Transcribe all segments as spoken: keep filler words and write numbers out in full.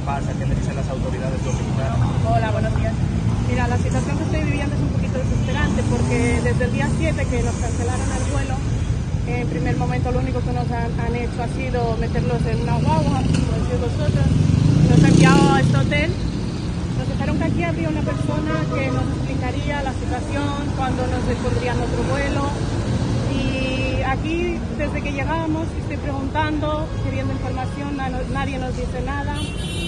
pasa? ¿Qué le dicen las autoridades dominicanas? Hola, buenos días. Mira, la situación que estoy viviendo es un poquito desesperante porque desde el día siete que nos cancelaron el vuelo, en primer momento lo único que nos han, han hecho ha sido meterlos en una guagua, como decís vosotros, nos han enviado a este hotel. Nos dijeron que aquí habría una persona que nos explicaría la situación, cuándo nos pondrían otro vuelo. Y aquí, desde que llegamos, estoy preguntando, queriendo información, nadie nos dice nada.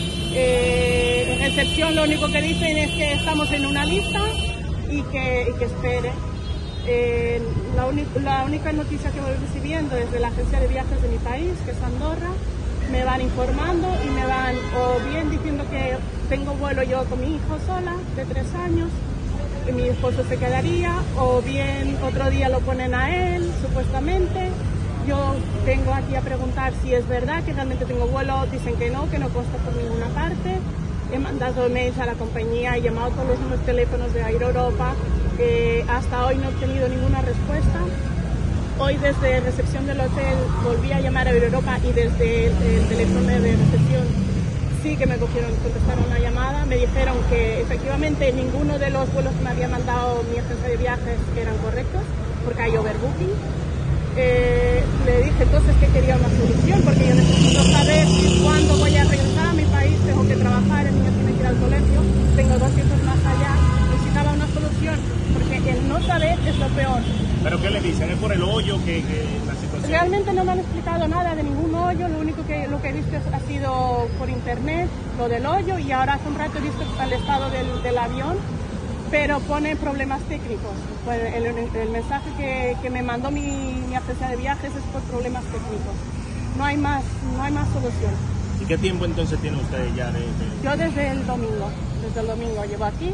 Eh, en recepción lo único que dicen es que estamos en una lista y que, y que espere. Eh, la, la única noticia que voy recibiendo es de la agencia de viajes de mi país, que es Andorra. Me van informando y me van o bien diciendo que tengo vuelo yo con mi hijo sola de tres años, que mi esposo se quedaría, o bien otro día lo ponen a él, supuestamente. Yo vengo aquí a preguntar si es verdad que realmente tengo vuelo, dicen que no, que no consta por ninguna parte. He mandado mails a la compañía, he llamado a todos los números de teléfonos de Air Europa, eh, hasta hoy no he obtenido ninguna respuesta. Hoy desde recepción del hotel volví a llamar a Air Europa y desde el, el teléfono de recepción sí que me cogieron, contestaron una llamada, me dijeron que efectivamente ninguno de los vuelos que me había mandado mi agencia de viajes eran correctos, porque hay overbooking. Eh, le dije entonces que quería una solución, porque yo necesito saber cuándo voy a regresar a mi país, tengo que trabajar, el niño tiene que ir al colegio, tengo dos hijos más allá, necesitaba una solución, porque el no saber es lo peor. ¿Pero qué le dicen? ¿Es por el hoyo que, que la situación? Realmente no me han explicado nada de ningún hoyo, lo único que, lo que he visto ha sido por internet, lo del hoyo, y ahora hace un rato he visto el estado del, del avión, pero pone problemas técnicos. Pues el, el mensaje que, que me mandó mi, mi agencia de viajes es por problemas técnicos. No hay más, no hay más solución. ¿Y qué tiempo entonces tiene usted ya de, de...? Yo desde el domingo, desde el domingo llevo aquí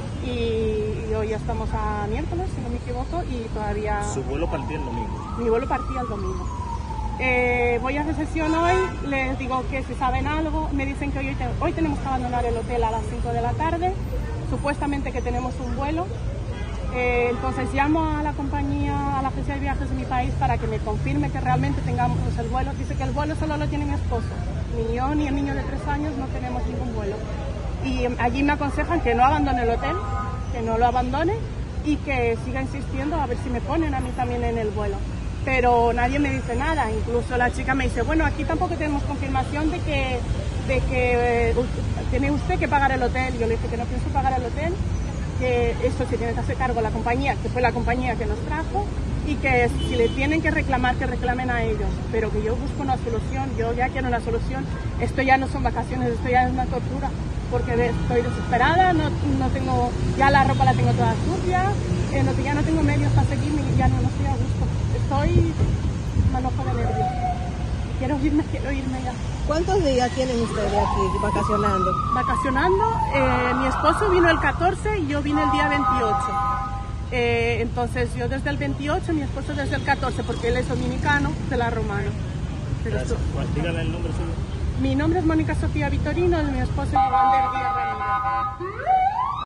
y, y hoy ya estamos a miércoles, si no me equivoco, y todavía... ¿Su vuelo partía el domingo? Mi vuelo partía el domingo. Eh, voy a recepción hoy, les digo que si saben algo, me dicen que hoy, te, hoy tenemos que abandonar el hotel a las cinco de la tarde, supuestamente que tenemos un vuelo. Eh, entonces llamo a la compañía, a la agencia de viajes de mi país para que me confirme que realmente tengamos el vuelo. Dice que el vuelo solo lo tiene mi esposo, ni yo ni el niño de tres años no tenemos ningún vuelo. Y allí me aconsejan que no abandone el hotel, que no lo abandone y que siga insistiendo a ver si me ponen a mí también en el vuelo. Pero nadie me dice nada, incluso la chica me dice, bueno, aquí tampoco tenemos confirmación de que, de que eh, tiene usted que pagar el hotel. Yo le dije que no pienso pagar el hotel, que esto se tiene que hacer cargo la compañía, que fue la compañía que nos trajo, y que si le tienen que reclamar, que reclamen a ellos, pero que yo busco una solución, yo ya quiero una solución. Esto ya no son vacaciones, esto ya es una tortura, porque estoy desesperada, no, no tengo, ya la ropa la tengo toda sucia, eh, no, ya no tengo medios para seguirme y ya no, no estoy a gusto. Estoy manojo de nervios. Quiero irme, quiero irme ya. ¿Cuántos días tienen ustedes aquí vacacionando? Vacacionando, eh, mi esposo vino el catorce y yo vine el día veintiocho. Eh, entonces yo desde el veintiocho, mi esposo desde el catorce, porque él es dominicano, de la Romano. Gracias. Dígale el nombre suyo. Mi nombre es Mónica Sofía Vitorino y mi esposo es Iván del Díaz Ramírez.